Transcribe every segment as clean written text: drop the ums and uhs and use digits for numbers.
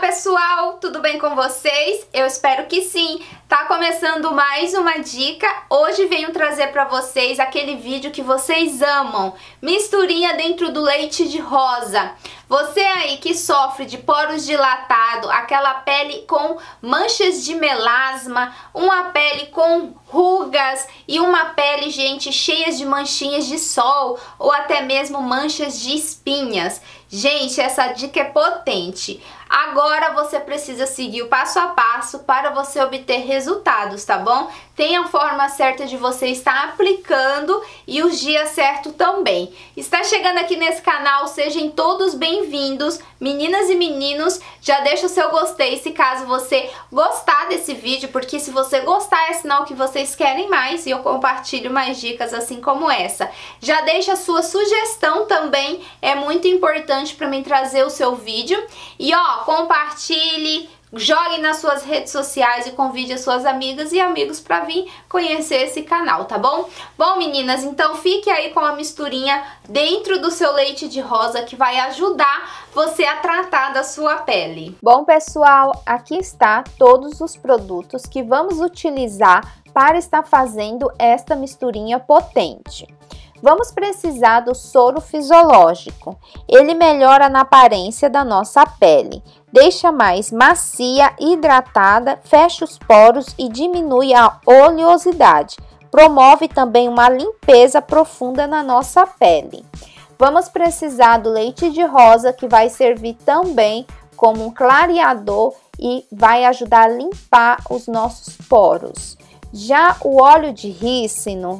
pessoal, tudo bem com vocês? Eu espero que sim. Tá começando mais uma dica. Hoje venho trazer para vocês aquele vídeo que vocês amam. Misturinha dentro do leite de rosa. Você aí que sofre de poros dilatados, aquela pele com manchas de melasma, uma pele com rugas e uma pele, gente, cheia de manchinhas de sol ou até mesmo manchas de espinhas. Gente, essa dica é potente. Agora você precisa seguir o passo a passo para você obter resultados, tá bom? Tem a forma certa de você estar aplicando e os dias certos também. Está chegando aqui nesse canal, sejam todos bem-vindos. Meninas e meninos, já deixa o seu gostei se caso você gostar desse vídeo, porque se você gostar é sinal que vocês querem mais e eu compartilho mais dicas assim como essa. Já deixa a sua sugestão também, é muito importante para mim trazer o seu vídeo. E ó, compartilhe, jogue nas suas redes sociais e convide as suas amigas e amigos para vir conhecer esse canal, tá bom? Bom, meninas, então fique aí com a misturinha dentro do seu leite de rosa que vai ajudar você a tratar da sua pele. Bom, pessoal, aqui está todos os produtos que vamos utilizar para estar fazendo esta misturinha potente. Vamos precisar do soro fisiológico. Ele melhora na aparência da nossa pele, deixa mais macia, hidratada, fecha os poros e diminui a oleosidade. Promove também uma limpeza profunda na nossa pele. Vamos precisar do leite de rosa, que vai servir também como um clareador e vai ajudar a limpar os nossos poros. Já o óleo de rícino,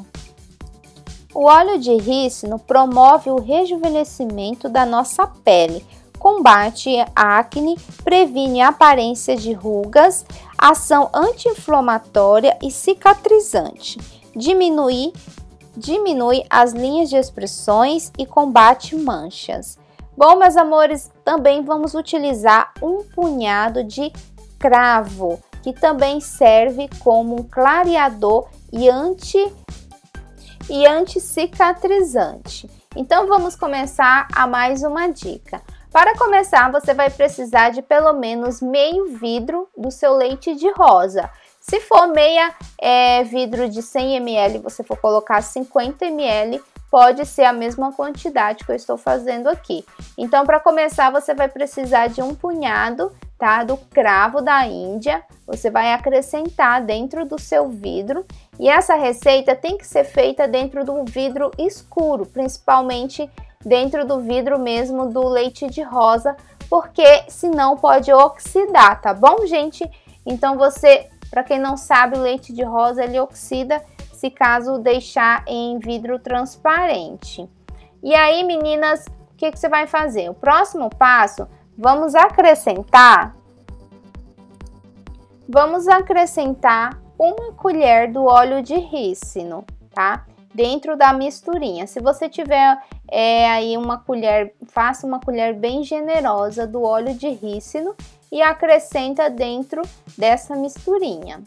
promove o rejuvenescimento da nossa pele, combate a acne, previne a aparência de rugas, ação anti-inflamatória e cicatrizante, diminui as linhas de expressões e combate manchas. Bom, meus amores, também vamos utilizar um punhado de cravo, que também serve como um clareador e anti-cicatrizante. Então vamos começar a mais uma dica. Para começar, você vai precisar de pelo menos meio vidro do seu leite de rosa. Se for meia vidro de 100 ml, você for colocar 50 ml, pode ser a mesma quantidade que eu estou fazendo aqui. Então, para começar, você vai precisar de um punhado, tá, do cravo da Índia. Você vai acrescentar dentro do seu vidro. E essa receita tem que ser feita dentro do vidro escuro, principalmente dentro do vidro mesmo do leite de rosa, porque senão pode oxidar, tá bom, gente? Então você, para quem não sabe, o leite de rosa ele oxida se caso deixar em vidro transparente. E aí, meninas, o que você vai fazer? O próximo passo, vamos acrescentar uma colher do óleo de rícino, tá? Dentro da misturinha. Se você tiver aí uma colher, faça uma colher bem generosa do óleo de rícino e acrescenta dentro dessa misturinha.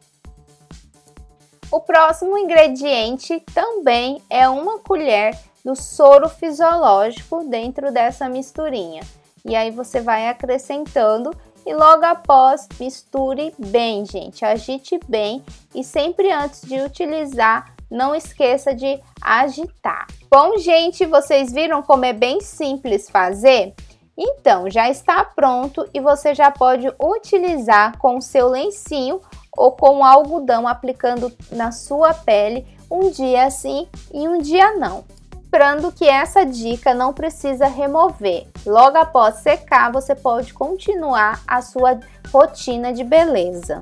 O próximo ingrediente também é uma colher do soro fisiológico dentro dessa misturinha. E aí você vai acrescentando e logo após misture bem, gente. Agite bem e sempre antes de utilizar, não esqueça de agitar. Bom, gente, vocês viram como é bem simples fazer? Então, já está pronto e você já pode utilizar com o seu lencinho ou com algodão aplicando na sua pele um dia sim e um dia não. Lembrando que essa dica não precisa remover. Logo após secar, você pode continuar a sua rotina de beleza.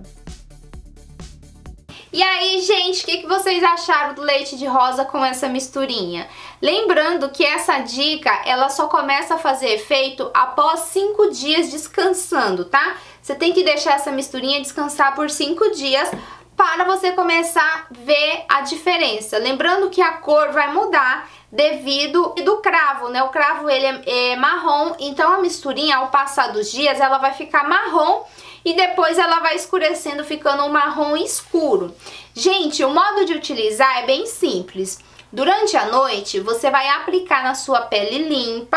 E aí, gente, o que vocês acharam do leite de rosa com essa misturinha? Lembrando que essa dica, ela só começa a fazer efeito após 5 dias descansando, tá? Você tem que deixar essa misturinha descansar por 5 dias para você começar a ver a diferença. Lembrando que a cor vai mudar devido do cravo, né? O cravo ele é marrom, então a misturinha ao passar dos dias ela vai ficar marrom e depois ela vai escurecendo, ficando um marrom escuro. Gente, o modo de utilizar é bem simples. Durante a noite, você vai aplicar na sua pele limpa,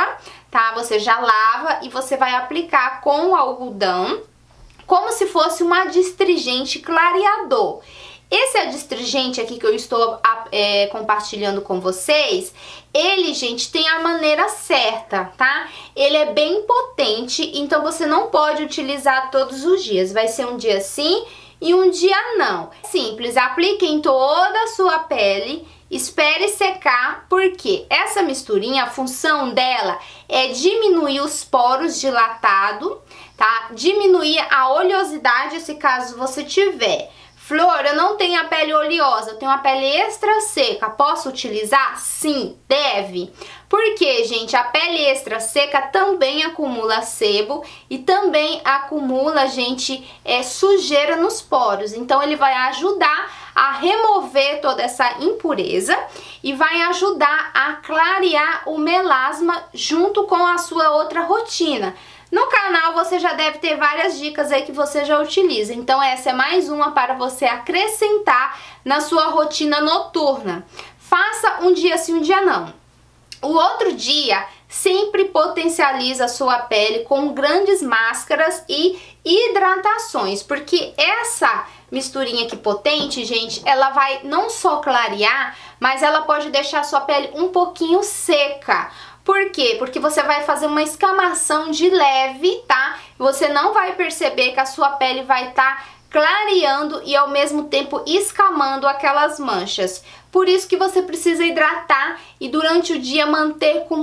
tá? Você já lava e você vai aplicar com o algodão, como se fosse um adstringente clareador. Esse adstringente aqui que eu estou compartilhando com vocês, ele, gente, tem a maneira certa, tá? Ele é bem potente, então você não pode utilizar todos os dias. Vai ser um dia sim e um dia não. Simples, aplique em toda a sua pele, espere secar, porque essa misturinha, a função dela é diminuir os poros dilatados, tá? Diminuir a oleosidade, se caso você tiver. Flor, eu não tenho a pele oleosa, eu tenho a pele extra seca. Posso utilizar? Sim, deve. Porque, gente, a pele extra seca também acumula sebo e também acumula, gente, sujeira nos poros. Então, ele vai ajudar a remover toda essa impureza e vai ajudar a clarear o melasma junto com a sua outra rotina. No canal você já deve ter várias dicas aí que você já utiliza, então essa é mais uma para você acrescentar na sua rotina noturna. Faça um dia sim, um dia não. O outro dia sempre potencializa a sua pele com grandes máscaras e hidratações, porque essa misturinha aqui potente, gente, ela vai não só clarear, mas ela pode deixar a sua pele um pouquinho seca. Por quê? Porque você vai fazer uma escamação de leve, tá? Você não vai perceber que a sua pele vai estar clareando e ao mesmo tempo escamando aquelas manchas. Por isso que você precisa hidratar e durante o dia manter com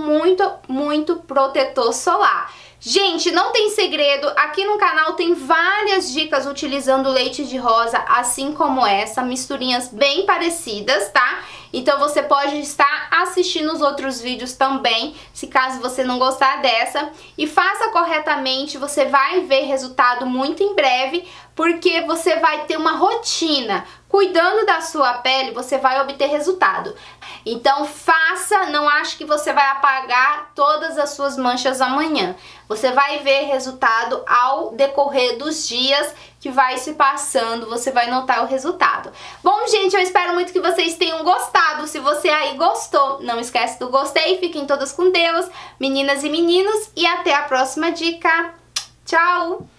muito protetor solar. Gente, não tem segredo, aqui no canal tem várias dicas utilizando leite de rosa, assim como essa, misturinhas bem parecidas, tá? Então você pode estar assistindo os outros vídeos também, se caso você não gostar dessa. E faça corretamente, você vai ver resultado muito em breve, porque você vai ter uma rotina. Cuidando da sua pele, você vai obter resultado. Então faça, não ache que você vai apagar todas as suas manchas amanhã. Você vai ver resultado ao decorrer dos dias que vai se passando, você vai notar o resultado. Bom, gente, eu espero muito que vocês tenham gostado. Se você aí gostou, não esquece do gostei. Fiquem todas com Deus, meninas e meninos, e até a próxima dica. Tchau!